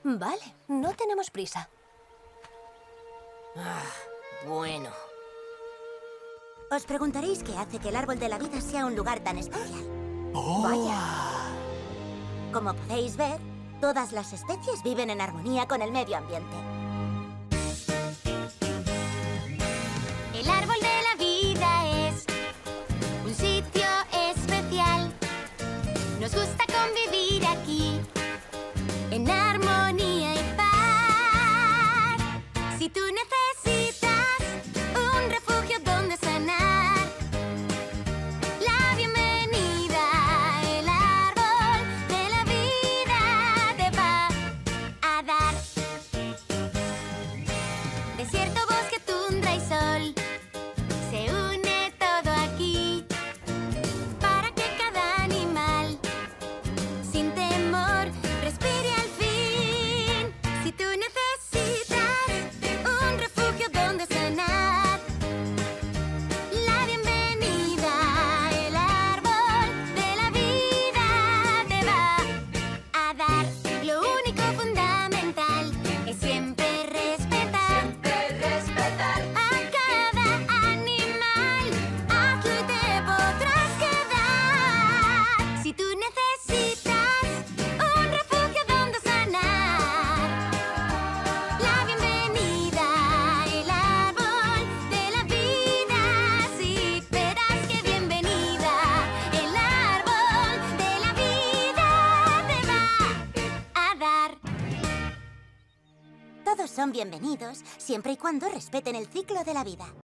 Vale, no tenemos prisa. Bueno. Os preguntaréis qué hace que el árbol de la vida sea un lugar tan especial. Vaya. Como podéis ver, todas las especies viven en armonía con el medio ambiente. El árbol de la vida es un sitio especial. Nos gusta convivir aquí en armonía y paz. Si tú necesitas un refugio donde sanar, la bienvenida, el árbol de la vida te va a dar. Desierto, bosque, tundra y sol, se une todo aquí para que cada animal sin temor respire al fin. Si tú necesitas un refugio donde sanar, la bienvenida, el árbol de la vida te va a dar. Lo único fundamental es siempre respetar a cada animal. Hazlo y te podrás quedar. Si tú necesitas un refugio donde sanar, la bienvenida, el árbol de la vida. Sí, verás que bienvenida, el árbol de la vida te va a dar. Todos son bienvenidos siempre y cuando respeten el ciclo de la vida.